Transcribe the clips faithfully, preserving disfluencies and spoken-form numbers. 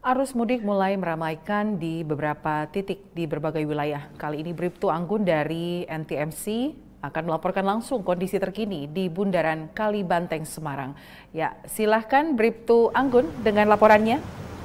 Arus mudik mulai meramaikan di beberapa titik di berbagai wilayah. Kali ini Bribtu Anggun dari N T M C akan melaporkan langsung kondisi terkini di Bundaran Kalibanteng, Semarang. Ya, silahkan Bribtu Anggun dengan laporannya.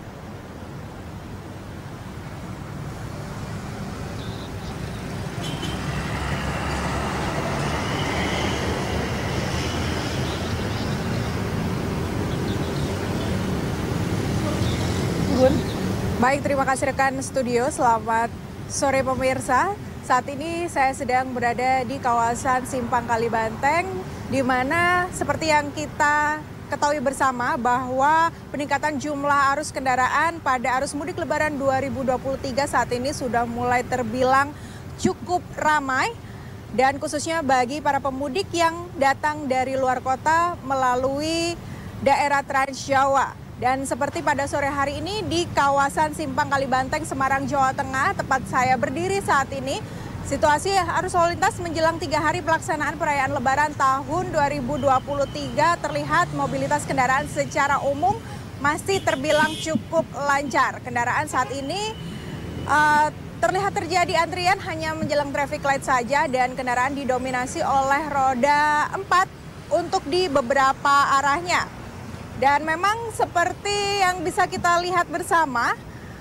Baik, terima kasih rekan studio. Selamat sore pemirsa. Saat ini saya sedang berada di kawasan Simpang Kalibanteng, di mana seperti yang kita ketahui bersama bahwa peningkatan jumlah arus kendaraan pada arus mudik Lebaran dua ribu dua puluh tiga saat ini sudah mulai terbilang cukup ramai. Dan khususnya bagi para pemudik yang datang dari luar kota melalui daerah Trans Jawa. Dan seperti pada sore hari ini di kawasan Simpang Kalibanteng, Semarang, Jawa Tengah, tempat saya berdiri saat ini, situasi arus lalu lintas menjelang tiga hari pelaksanaan perayaan Lebaran tahun dua ribu dua puluh tiga terlihat mobilitas kendaraan secara umum masih terbilang cukup lancar. Kendaraan saat ini uh, terlihat terjadi antrian hanya menjelang traffic light saja dan kendaraan didominasi oleh roda empat untuk di beberapa arahnya. Dan memang seperti yang bisa kita lihat bersama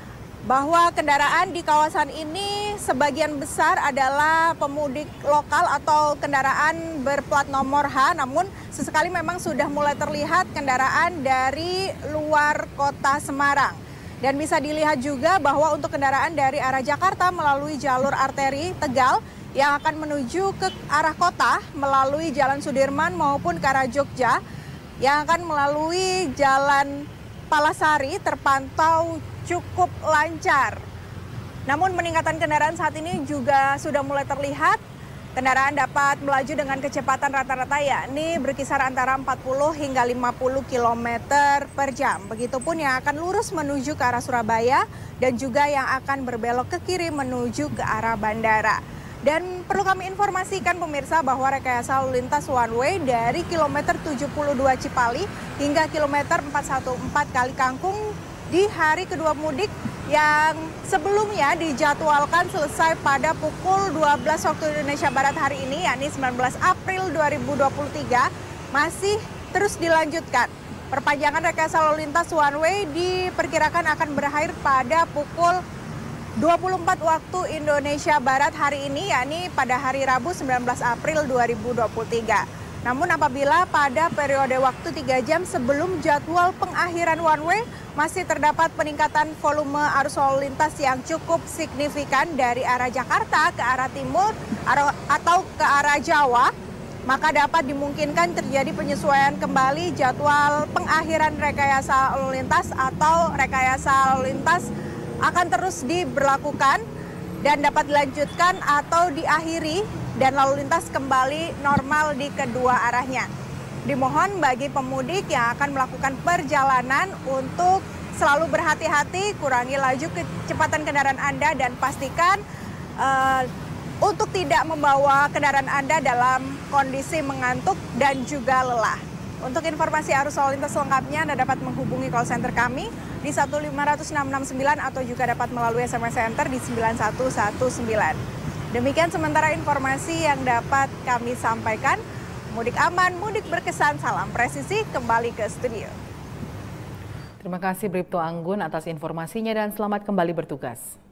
bahwa kendaraan di kawasan ini sebagian besar adalah pemudik lokal atau kendaraan berplat nomor H, namun sesekali memang sudah mulai terlihat kendaraan dari luar kota Semarang. Dan bisa dilihat juga bahwa untuk kendaraan dari arah Jakarta melalui jalur arteri Tegal yang akan menuju ke arah kota melalui Jalan Sudirman maupun ke arah Jogja, yang akan melalui Jalan Palasari terpantau cukup lancar. Namun peningkatan kendaraan saat ini juga sudah mulai terlihat. Kendaraan dapat melaju dengan kecepatan rata-rata yakni berkisar antara empat puluh hingga lima puluh kilometer per jam. Begitupun yang akan lurus menuju ke arah Surabaya dan juga yang akan berbelok ke kiri menuju ke arah bandara. Dan perlu kami informasikan pemirsa bahwa rekayasa lalu lintas one way dari kilometer tujuh puluh dua Cipali hingga kilometer empat satu empat Kali Kangkung di hari kedua mudik yang sebelumnya dijadwalkan selesai pada pukul dua belas waktu Indonesia Barat hari ini, yakni sembilan belas April dua ribu dua puluh tiga, masih terus dilanjutkan. Perpanjangan rekayasa lalu lintas one way diperkirakan akan berakhir pada pukul dua puluh empat waktu Indonesia Barat hari ini, yakni pada hari Rabu sembilan belas April dua ribu dua puluh tiga. Namun apabila pada periode waktu tiga jam sebelum jadwal pengakhiran one way masih terdapat peningkatan volume arus lalu lintas yang cukup signifikan dari arah Jakarta ke arah timur atau ke arah Jawa, maka dapat dimungkinkan terjadi penyesuaian kembali jadwal pengakhiran rekayasa lalu lintas atau rekayasa lalu lintas akan terus diberlakukan dan dapat dilanjutkan atau diakhiri dan lalu lintas kembali normal di kedua arahnya. Dimohon bagi pemudik yang akan melakukan perjalanan untuk selalu berhati-hati, kurangi laju kecepatan kendaraan Anda dan pastikan uh, untuk tidak membawa kendaraan Anda dalam kondisi mengantuk dan juga lelah. Untuk informasi arus lalu lintas selengkapnya Anda dapat menghubungi call center kami di satu lima nol nol enam enam sembilan atau juga dapat melalui S M S Center di sembilan satu satu sembilan. Demikian sementara informasi yang dapat kami sampaikan. Mudik aman, mudik berkesan, salam presisi, kembali ke studio. Terima kasih Bribtu Anggun atas informasinya dan selamat kembali bertugas.